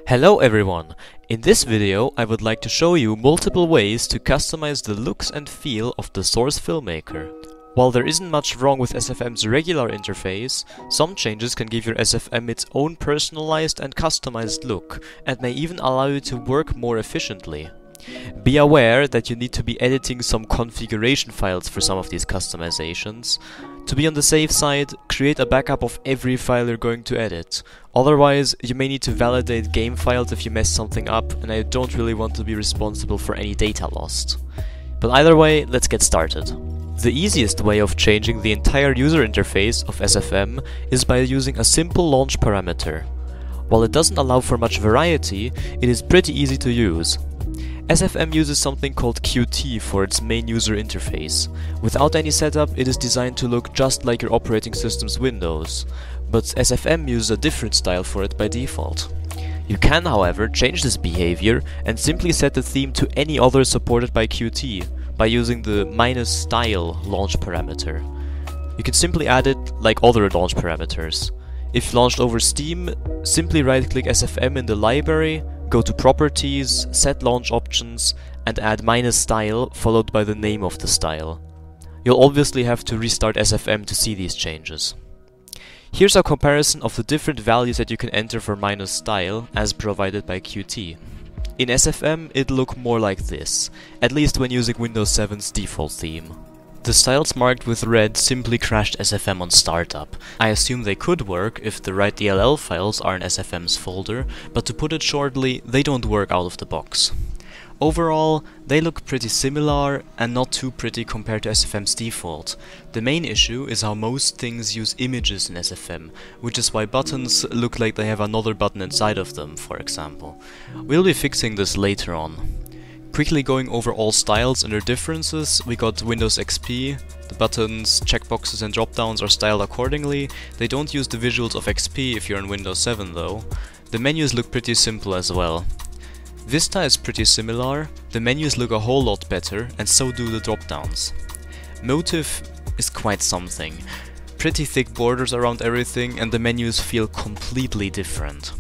Hello everyone! In this video I would like to show you multiple ways to customize the looks and feel of the source filmmaker. While there isn't much wrong with SFM's regular interface, some changes can give your SFM its own personalized and customized look, and may even allow you to work more efficiently. Be aware that you need to be editing some configuration files for some of these customizations. To be on the safe side, create a backup of every file you're going to edit. Otherwise, you may need to validate game files if you mess something up, and I don't really want to be responsible for any data lost. But either way, let's get started. The easiest way of changing the entire user interface of SFM is by using a simple launch parameter. While it doesn't allow for much variety, it is pretty easy to use. SFM uses something called Qt for its main user interface. Without any setup, it is designed to look just like your operating system's Windows, but SFM uses a different style for it by default. You can, however, change this behavior and simply set the theme to any other supported by Qt by using the -style launch parameter. You can simply add it like other launch parameters. If launched over Steam, simply right-click SFM in the library, go to Properties, Set Launch Options, and add -style followed by the name of the style. You'll obviously have to restart SFM to see these changes. Here's a comparison of the different values that you can enter for -style as provided by Qt. In SFM, it'll look more like this, at least when using Windows 7's default theme. The styles marked with red simply crashed SFM on startup. I assume they could work if the right DLL files are in SFM's folder, but to put it shortly, they don't work out of the box. Overall, they look pretty similar and not too pretty compared to SFM's default. The main issue is how most things use images in SFM, which is why buttons look like they have another button inside of them, for example. We'll be fixing this later on. Quickly going over all styles and their differences, we got Windows XP. The buttons, checkboxes and dropdowns are styled accordingly. They don't use the visuals of XP if you're in Windows 7 though. The menus look pretty simple as well. Vista is pretty similar, the menus look a whole lot better, and so do the dropdowns. Motive is quite something. Pretty thick borders around everything, and the menus feel completely different.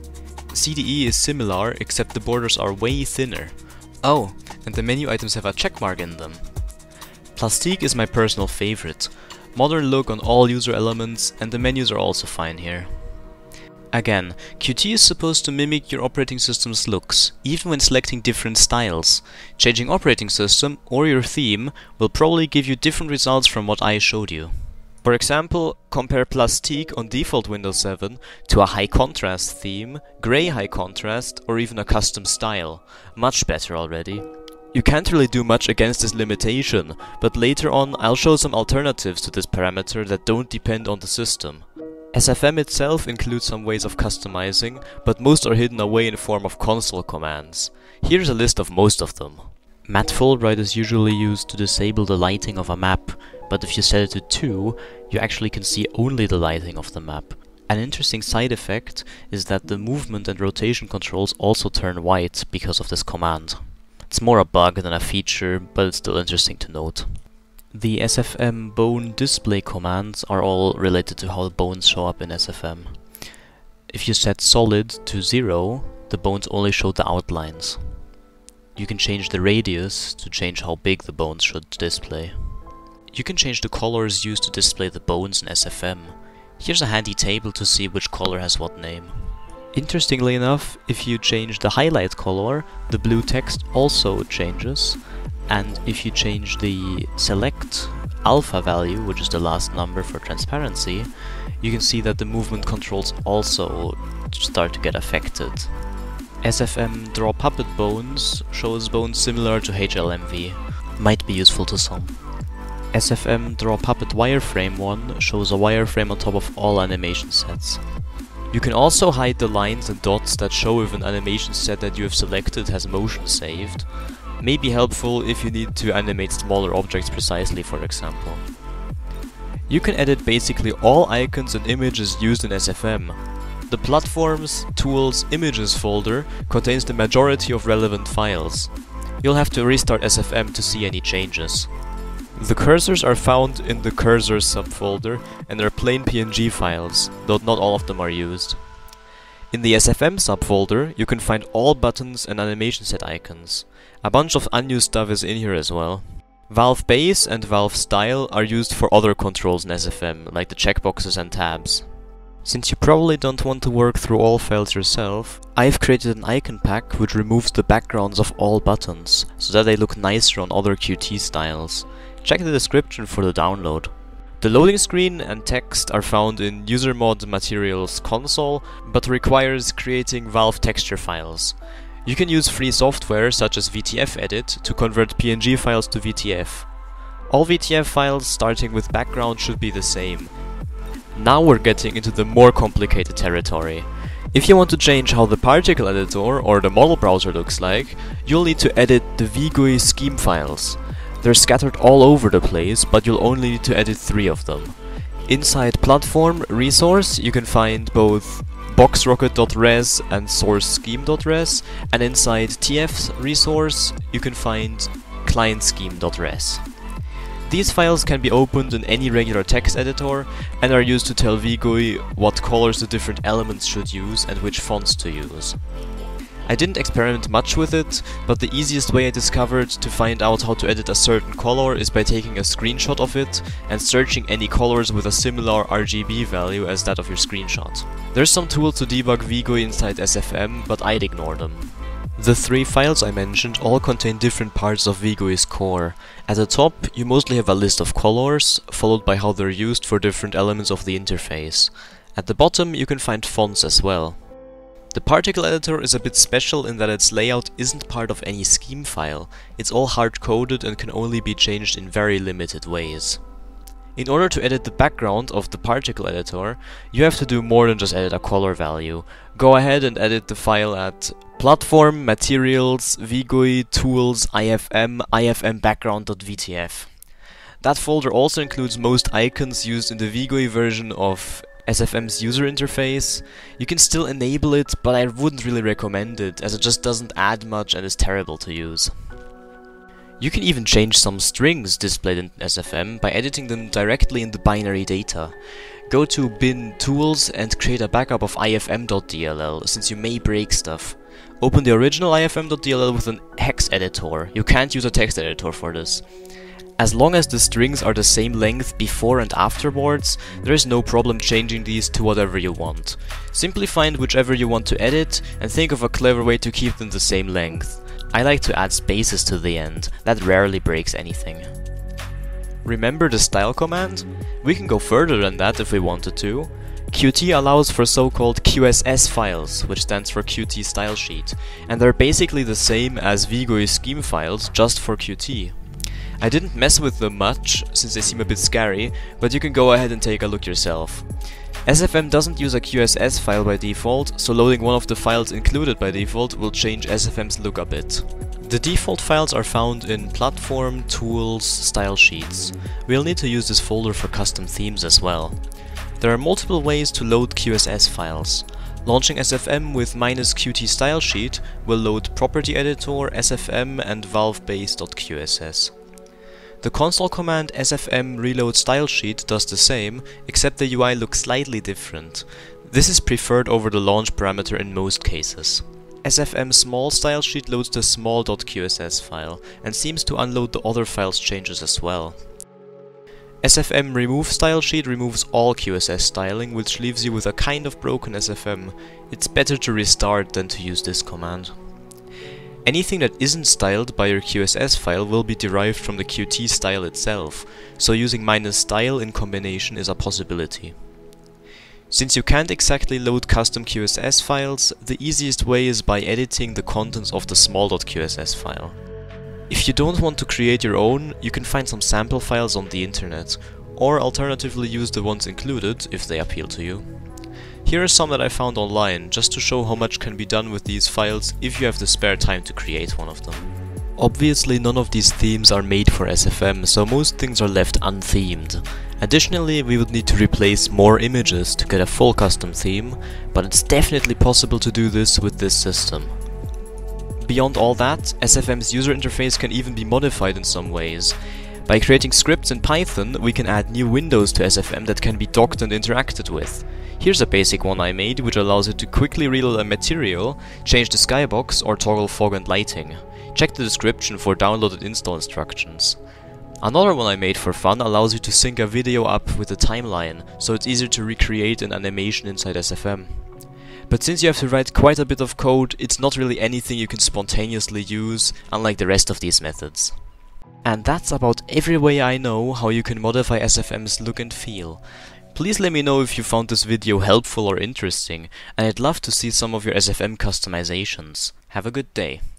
CDE is similar, except the borders are way thinner. Oh, and the menu items have a checkmark in them. Plastique is my personal favorite. Modern look on all user elements, and the menus are also fine here. Again, Qt is supposed to mimic your operating system's looks, even when selecting different styles. Changing operating system or your theme will probably give you different results from what I showed you. For example, compare Plastique on default Windows 7 to a high contrast theme, grey high contrast, or even a custom style. Much better already. You can't really do much against this limitation, but later on I'll show some alternatives to this parameter that don't depend on the system. SFM itself includes some ways of customizing, but most are hidden away in the form of console commands. Here's a list of most of them. Matte full bright is usually used to disable the lighting of a map, but if you set it to 2, you actually can see only the lighting of the map. An interesting side effect is that the movement and rotation controls also turn white because of this command. It's more a bug than a feature, but it's still interesting to note. The SFM bone display commands are all related to how bones show up in SFM. If you set solid to 0, the bones only show the outlines. You can change the radius to change how big the bones should display. You can change the colors used to display the bones in SFM. Here's a handy table to see which color has what name. Interestingly enough, if you change the highlight color, the blue text also changes, and if you change the select alpha value, which is the last number for transparency, you can see that the movement controls also start to get affected. SFM draw puppet bones shows bones similar to HLMV. Might be useful to some. SFM draw puppet wireframe 1 shows a wireframe on top of all animation sets. You can also hide the lines and dots that show if an animation set that you have selected has motion saved. May be helpful if you need to animate smaller objects precisely, for example. You can edit basically all icons and images used in SFM. The Platforms, Tools, Images folder contains the majority of relevant files. You'll have to restart SFM to see any changes. The cursors are found in the Cursors subfolder and are plain PNG files, though not all of them are used. In the SFM subfolder, you can find all buttons and animation set icons. A bunch of unused stuff is in here as well. Valve Base and Valve Style are used for other controls in SFM, like the checkboxes and tabs. Since you probably don't want to work through all files yourself, I've created an icon pack which removes the backgrounds of all buttons, so that they look nicer on other Qt styles. Check the description for the download. The loading screen and text are found in UserMod Materials console, but requires creating Valve texture files. You can use free software such as VTF-Edit to convert PNG files to VTF. All VTF files starting with background should be the same. Now we're getting into the more complicated territory. If you want to change how the particle editor or the model browser looks like, you'll need to edit the VGUI scheme files. They're scattered all over the place, but you'll only need to edit 3 of them. Inside platform resource you can find both boxrocket.res and sourcescheme.res, and inside TF resource you can find clientscheme.res. These files can be opened in any regular text editor and are used to tell VGUI what colors the different elements should use and which fonts to use. I didn't experiment much with it, but the easiest way I discovered to find out how to edit a certain color is by taking a screenshot of it and searching any colors with a similar RGB value as that of your screenshot. There's some tools to debug VGUI inside SFM, but I'd ignore them. The 3 files I mentioned all contain different parts of VGUI's core. At the top, you mostly have a list of colors, followed by how they're used for different elements of the interface. At the bottom, you can find fonts as well. The particle editor is a bit special in that its layout isn't part of any scheme file. It's all hard-coded and can only be changed in very limited ways. In order to edit the background of the particle editor, you have to do more than just edit a color value. Go ahead and edit the file at platform, materials, VGUI, tools, ifm background.vtf. That folder also includes most icons used in the VGUI version of SFM's user interface. You can still enable it, but I wouldn't really recommend it, as it just doesn't add much and is terrible to use. You can even change some strings displayed in SFM by editing them directly in the binary data. Go to bin tools and create a backup of ifm.dll, since you may break stuff. Open the original ifm.dll with an hex editor. You can't use a text editor for this. As long as the strings are the same length before and afterwards, there is no problem changing these to whatever you want. Simply find whichever you want to edit and think of a clever way to keep them the same length. I like to add spaces to the end, that rarely breaks anything. Remember the style command? We can go further than that if we wanted to. Qt allows for so-called QSS files, which stands for Qt Stylesheet, and they're basically the same as VGUI scheme files, just for Qt. I didn't mess with them much, since they seem a bit scary, but you can go ahead and take a look yourself. SFM doesn't use a QSS file by default, so loading one of the files included by default will change SFM's look a bit. The default files are found in Platform, Tools, Stylesheets. We'll need to use this folder for custom themes as well. There are multiple ways to load QSS files. Launching SFM with -qt stylesheet will load property editor, SFM and valvebase.qss. The console command sfm reload stylesheet does the same, except the UI looks slightly different. This is preferred over the launch parameter in most cases. SFM small stylesheet loads the small.qss file and seems to unload the other files changes as well. SFM remove stylesheet removes all QSS styling, which leaves you with a kind of broken SFM. It's better to restart than to use this command. Anything that isn't styled by your QSS file will be derived from the Qt style itself, so using -style in combination is a possibility. Since you can't exactly load custom QSS files, the easiest way is by editing the contents of the small.qss file. If you don't want to create your own, you can find some sample files on the internet, or alternatively use the ones included if they appeal to you. Here are some that I found online, just to show how much can be done with these files if you have the spare time to create one of them. Obviously none of these themes are made for SFM, so most things are left unthemed. Additionally, we would need to replace more images to get a full custom theme, but it's definitely possible to do this with this system. Beyond all that, SFM's user interface can even be modified in some ways. By creating scripts in Python, we can add new windows to SFM that can be docked and interacted with. Here's a basic one I made, which allows you to quickly reload a material, change the skybox, or toggle fog and lighting. Check the description for downloaded install instructions. Another one I made for fun allows you to sync a video up with a timeline, so it's easier to recreate an animation inside SFM. But since you have to write quite a bit of code, it's not really anything you can spontaneously use, unlike the rest of these methods. And that's about every way I know how you can modify SFM's look and feel. Please let me know if you found this video helpful or interesting, and I'd love to see some of your SFM customizations. Have a good day.